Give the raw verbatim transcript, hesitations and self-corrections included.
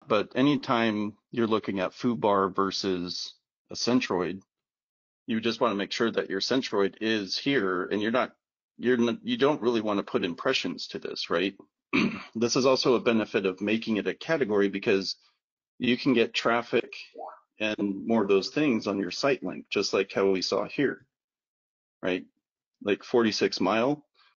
but anytime you're looking at Foobar versus a Centroid, you just want to make sure that your Centroid is here, and you're not, you're not, you don't really want to put impressions to this, right? This is also a benefit of making it a category, because you can get traffic and more of those things on your site link, just like how we saw here, right? Like forty-six mile,